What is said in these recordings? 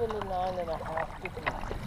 79.5 degrees.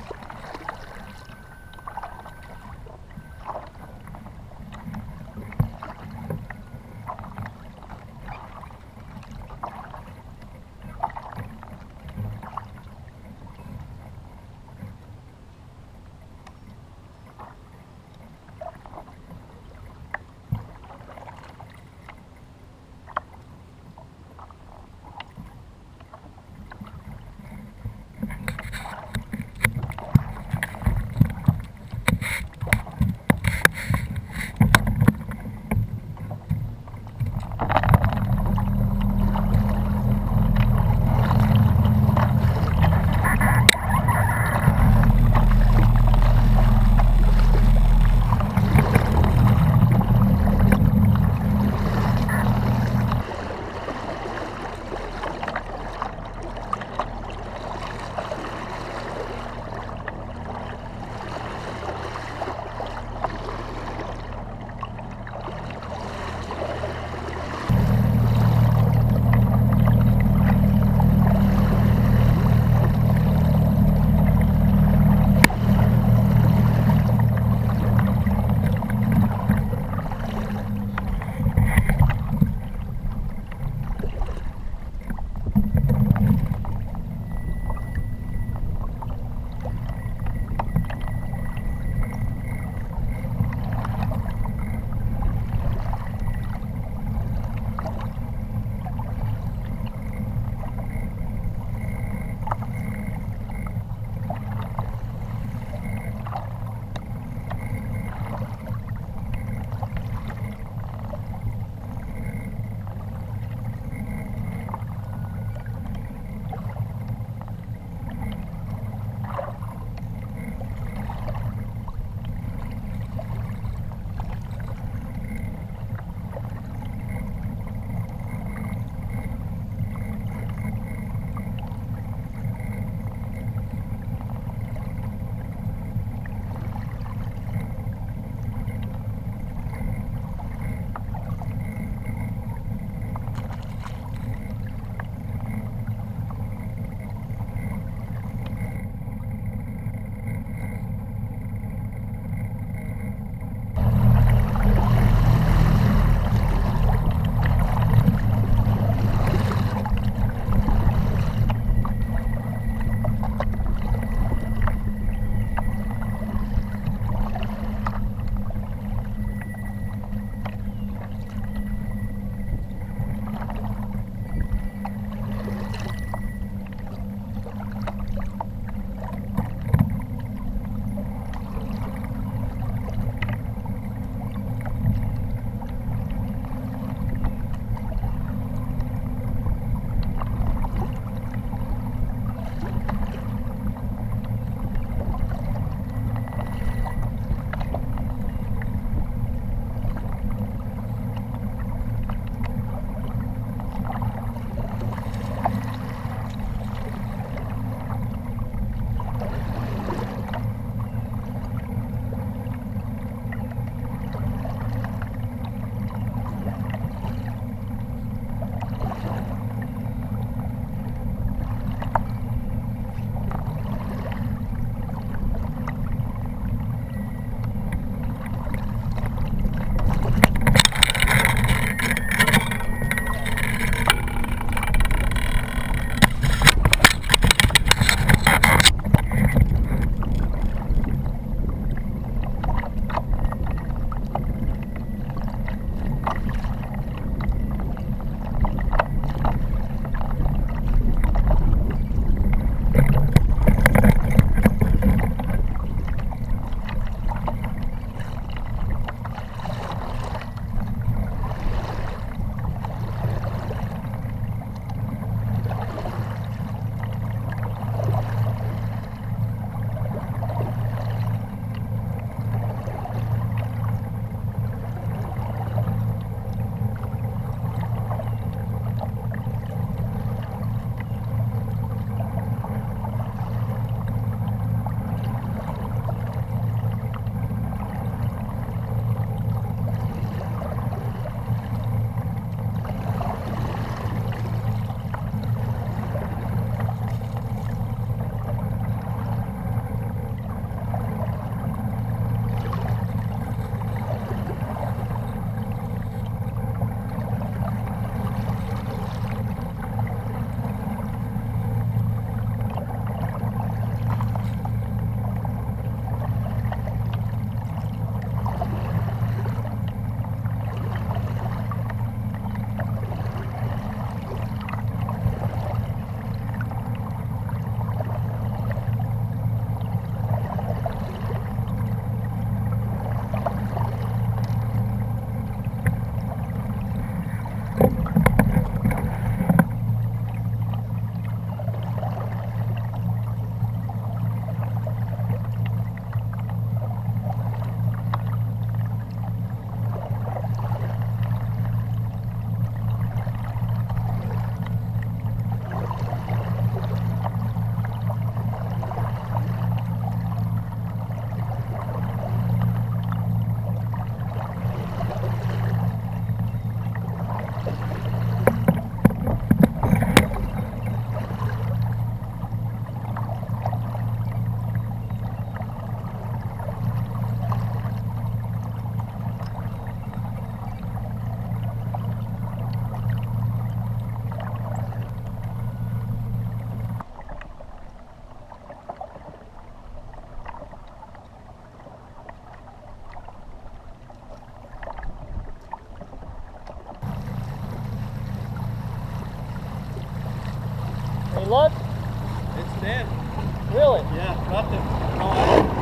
Any luck? It's dead. Really? Yeah, nothing. No,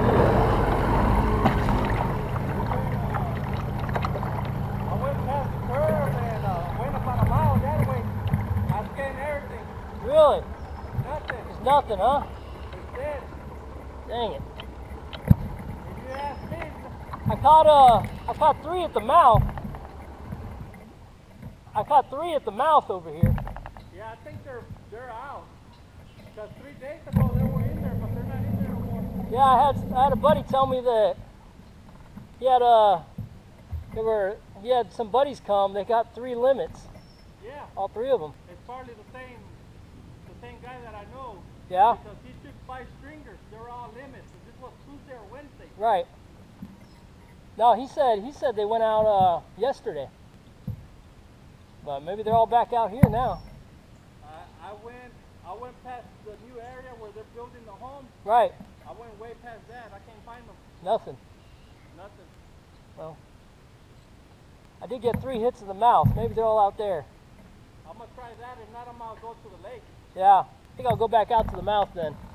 I went past the curve and went about a mile that way. I scanned everything. Really? Nothing. There's nothing, huh? It's dead. Dang it. If you ask me, I caught 3 at the mouth. I caught 3 at the mouth over here. yeah, I think they're out. Because 3 days ago they were in there, but they're not in there no more. Yeah, I had a buddy tell me that he had some buddies come. They got 3 limits. Yeah. All 3 of them. It's probably the same guy that I know. Yeah. Because he took 5 stringers. They're all limits. And this was Tuesday or Wednesday. Right. No, he said they went out yesterday. But maybe they're all back out here now. I went past the new area where they're building the home. Right. I went way past that. I can't find them. Nothing. Nothing. Well, I did get 3 hits in the mouth. Maybe they're all out there. I'm gonna try that. If not, I'm gonna go to the lake. Yeah. I think I'll go back out to the mouth then.